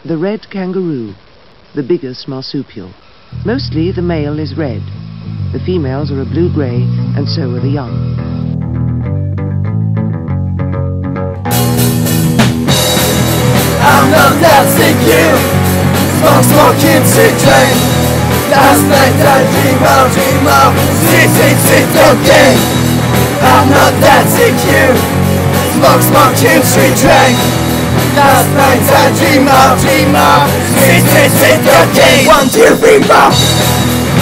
The red kangaroo, the biggest marsupial. Mostly the male is red. The females are a blue-grey, and so are the young. I'm not dancing you. Smoking, sit, drink. Last night I dream of sit, okay. I'm not dancing you. Smoking, sit, drink. Last night I dream of sit, okay. 1, 2, 3, 4.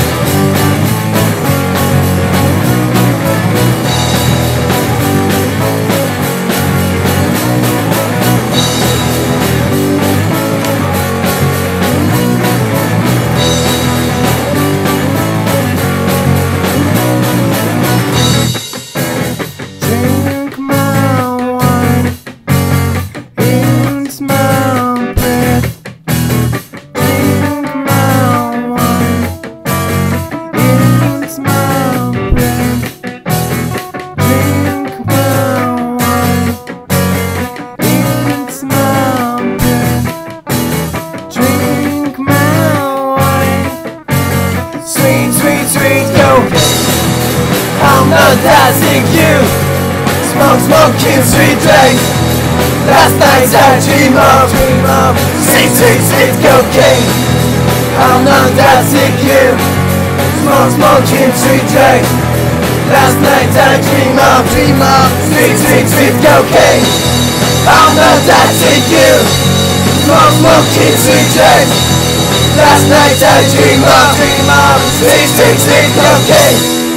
I'm not dancing you. Smoking, sweet drink. Last night I dream of sit, cocaine. I'm not dancing you. Smoking, sweet drink. Last night I dream of sit, cocaine. I'm not dancing you. Smoking, sweet drink. Last night I dream of sit, cocaine.